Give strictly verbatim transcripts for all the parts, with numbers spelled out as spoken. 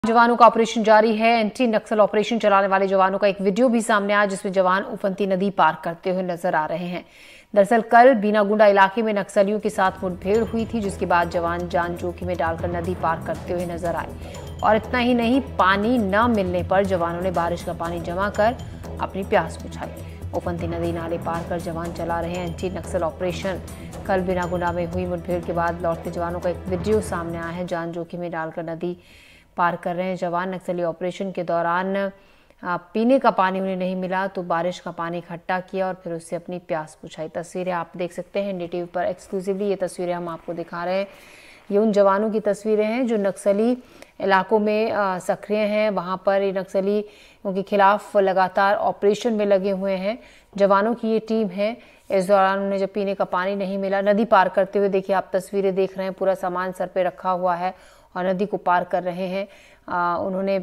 जवानों का ऑपरेशन जारी है। एंटी नक्सल ऑपरेशन चलाने वाले जवानों का एक वीडियो भी सामने आया जिसमें जवान उफनती नदी पार करते हुए नजर आ रहे हैं। दरअसल कल बीनागुंडा इलाके में नक्सलियों के साथ मुठभेड़ हुई थी, जिसके बाद जवान जान जोखिम में डालकर नदी पार करते हुए नजर आए। और इतना ही नहीं, पानी न मिलने पर जवानों ने बारिश का पानी जमा कर अपनी प्यास बुझाई। उफनती नदी नाले पार कर जवान चला रहे हैं एंटी नक्सल ऑपरेशन। कल बीनागुंडा में हुई मुठभेड़ के बाद लौटते जवानों का एक वीडियो सामने आया है। जान जोखिम में डालकर नदी पार कर रहे हैं जवान। नक्सली ऑपरेशन के दौरान पीने का पानी उन्हें नहीं मिला तो बारिश का पानी इकट्ठा किया और फिर उससे अपनी प्यास बुझाई। तस्वीरें आप देख सकते हैं एनडीटीवी पर एक्सक्लूसिवली। ये तस्वीरें हम आपको दिखा रहे हैं। ये उन जवानों की तस्वीरें हैं जो नक्सली इलाकों में सक्रिय हैं। वहां पर ये नक्सली उनके खिलाफ लगातार ऑपरेशन में लगे हुए हैं। जवानों की ये टीम है। इस दौरान उन्हें जब पीने का पानी नहीं मिला, नदी पार करते हुए देखिए आप तस्वीरें देख रहे हैं, पूरा सामान सर पे रखा हुआ है और नदी को पार कर रहे हैं। आ, उन्होंने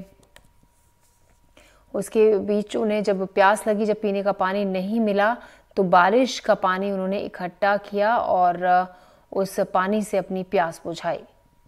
उसके बीच उन्हें जब प्यास लगी, जब पीने का पानी नहीं मिला तो बारिश का पानी उन्होंने इकट्ठा किया और उस पानी से अपनी प्यास बुझाई।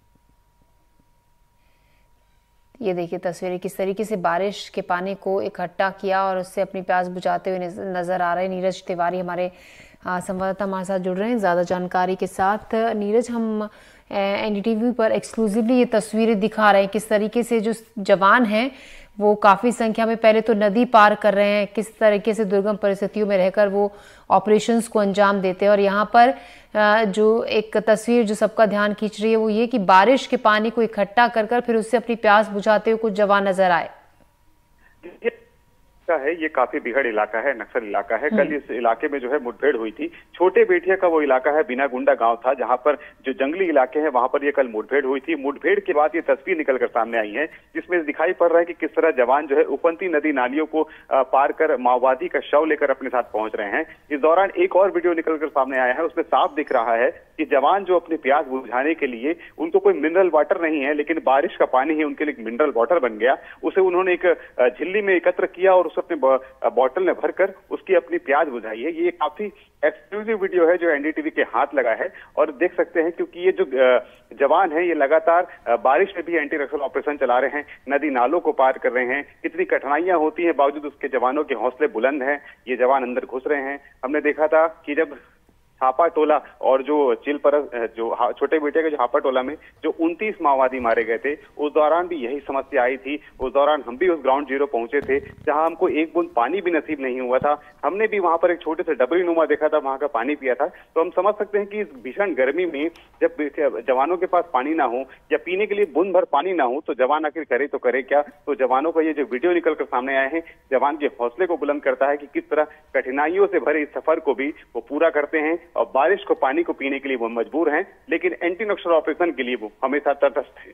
ये देखिए तस्वीरें किस तरीके से बारिश के पानी को इकट्ठा किया और उससे अपनी प्यास बुझाते हुए नजर आ रहे हैं। नीरज तिवारी हमारे संवाददाता हमारे साथ जुड़ रहे हैं ज्यादा जानकारी के साथ। नीरज, हम एनडीटीवी पर एक्सक्लूसिवली ये तस्वीरें दिखा रहे हैं, किस तरीके से जो जवान हैं वो काफ़ी संख्या में पहले तो नदी पार कर रहे हैं, किस तरीके से दुर्गम परिस्थितियों में रहकर वो ऑपरेशंस को अंजाम देते हैं। और यहाँ पर जो एक तस्वीर जो सबका ध्यान खींच रही है वो ये कि बारिश के पानी को इकट्ठा कर कर फिर उससे अपनी प्यास बुझाते हुए कुछ जवान नजर आए। है ये काफी बिगड़ इलाका है, नक्सल इलाका है। कल इस इलाके में जो है मुठभेड़ हुई थी। छोटे बेटिया का वो इलाका है, बीनागुंडा गांव था, जहां पर जो जंगली इलाके हैं वहां पर ये कल मुठभेड़ हुई थी। मुठभेड़ के बाद ये तस्वीर निकलकर सामने आई है जिसमें दिखाई पड़ रहा है कि किस तरह जवान जो है उफनती नदी नालियों को पार कर माओवादी का शव लेकर अपने साथ पहुंच रहे हैं। इस दौरान एक और वीडियो निकलकर सामने आया है, उसमें साफ दिख रहा है कि जवान जो अपनी प्यास बुझाने के लिए, उनको कोई मिनरल वाटर नहीं है लेकिन बारिश का पानी ही उनके लिए मिनरल वाटर बन गया। उसे उन्होंने एक झिल्ली में एकत्र किया और उसे अपने बॉटल में भरकर उसकी अपनी प्यास बुझाई है। ये काफी एक्सक्लूसिव वीडियो है जो एनडीटीवी के हाथ लगा है और देख सकते हैं क्योंकि ये जो जवान है ये लगातार बारिश में भी एंटी नक्सल ऑपरेशन चला रहे हैं, नदी नालों को पार कर रहे हैं। कितनी कठिनाइयां होती हैं, बावजूद उसके जवानों के हौसले बुलंद हैं। ये जवान अंदर घुस रहे हैं। हमने देखा था कि जब हापा टोला और जो चिल पर जो छोटे बेटे के जो हापा टोला में जो उनतीस माओवादी मारे गए थे, उस दौरान भी यही समस्या आई थी। उस दौरान हम भी उस ग्राउंड जीरो पहुंचे थे जहां हमको एक बूंद पानी भी नसीब नहीं हुआ था। हमने भी वहां पर एक छोटे से डबरी नुमा देखा था, वहां का पानी पिया था। तो हम समझ सकते हैं कि इस भीषण गर्मी में जब जवानों के पास पानी ना हो या पीने के लिए बूंद भर पानी ना हो तो जवान आखिर करे तो करे क्या। तो जवानों का ये जो वीडियो निकल कर सामने आए हैं, जवान के हौसले को बुलंद करता है कि किस तरह कठिनाइयों से भरे इस सफर को भी वो पूरा करते हैं और बारिश को पानी को पीने के लिए वो मजबूर हैं, लेकिन एंटी नक्सल ऑपरेशन के लिए वो हमेशा तटस्थ है।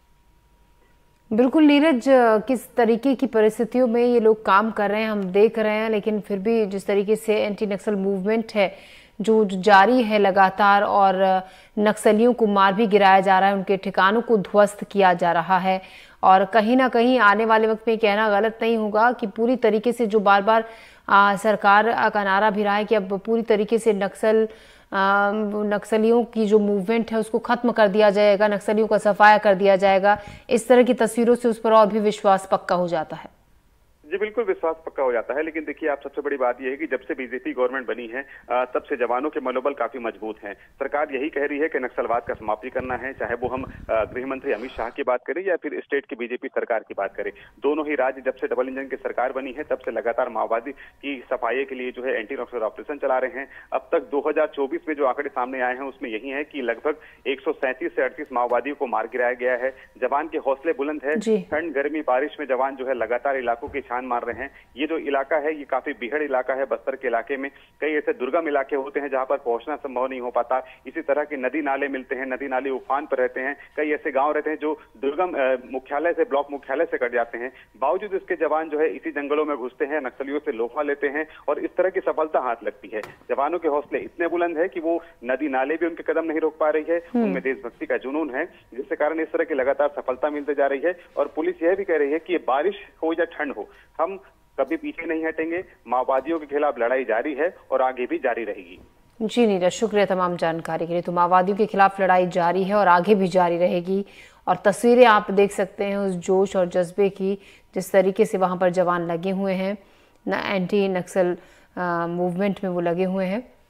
बिल्कुल नीरज, किस तरीके की परिस्थितियों में ये लोग काम कर रहे हैं हम देख रहे हैं, लेकिन फिर भी जिस तरीके से एंटी नक्सल मूवमेंट है जो जारी है लगातार और नक्सलियों को मार भी गिराया जा रहा है, उनके ठिकानों को ध्वस्त किया जा रहा है। और कहीं ना कहीं आने वाले वक्त में कहना गलत नहीं होगा कि पूरी तरीके से जो बार बार आ, सरकार का नारा भी रहा है कि अब पूरी तरीके से नक्सल नक्सलियों की जो मूवमेंट है उसको खत्म कर दिया जाएगा, नक्सलियों का सफाया कर दिया जाएगा। इस तरह की तस्वीरों से उस पर और भी विश्वास पक्का हो जाता है। जी बिल्कुल, विश्वास पक्का हो जाता है। लेकिन देखिए आप, सबसे बड़ी बात यह है कि जब से बीजेपी गवर्नमेंट बनी है तब से जवानों के मनोबल काफी मजबूत हैं। सरकार यही कह रही है कि नक्सलवाद का समाप्ति करना है, चाहे वो हम गृह मंत्री अमित शाह की बात करें या फिर स्टेट की बीजेपी सरकार की बात करें। दोनों ही राज्य जब से डबल इंजन की सरकार बनी है तब से लगातार माओवादी की सफाई के लिए जो है एंटी नक्सल ऑपरेशन चला रहे हैं। अब तक दो हजार चौबीस में जो आंकड़े सामने आए हैं उसमें यही है कि लगभग एक सौ सैंतीस से अड़तीस माओवादियों को मार गिराया गया है। जवान के हौसले बुलंद है। ठंड गर्मी बारिश में जवान जो है लगातार इलाकों की छान मार रहे हैं। ये जो इलाका है ये काफी बिगड़ इलाका है। बस्तर के इलाके में कई ऐसे दुर्गम इलाके होते हैं जहां पर पहुंचना संभव नहीं हो पाता। इसी तरह के नदी नाले मिलते हैं, नदी नाले उफान पर रहते हैं। कई ऐसे गांव रहते हैं जो दुर्गम मुख्यालय से, ब्लॉक मुख्यालय से कट जाते हैं। बावजूद इसके जवान जो है इसी जंगलों में घुसते हैं, नक्सलियों से लोफा लेते हैं और इस तरह की सफलता हाथ लगती है। जवानों के हौसले इतने बुलंद है कि वो नदी नाले भी उनके कदम नहीं रोक पा रही है। उनमें देशभक्ति का जुनून है, जिसके कारण इस तरह की लगातार सफलता मिलती जा रही है। और पुलिस यह भी कह रही है कि बारिश हो या ठंड हो, हम कभी पीछे नहीं हटेंगे। माओवादियों के खिलाफ लड़ाई जारी है और आगे भी जारी रहेगी। जी नीरज, शुक्रिया तमाम जानकारी के लिए। तो माओवादियों के खिलाफ लड़ाई जारी है और आगे भी जारी रहेगी और तस्वीरें आप देख सकते हैं उस जोश और जज्बे की, जिस तरीके से वहाँ पर जवान लगे हुए हैं, एंटी नक्सल मूवमेंट में वो लगे हुए हैं।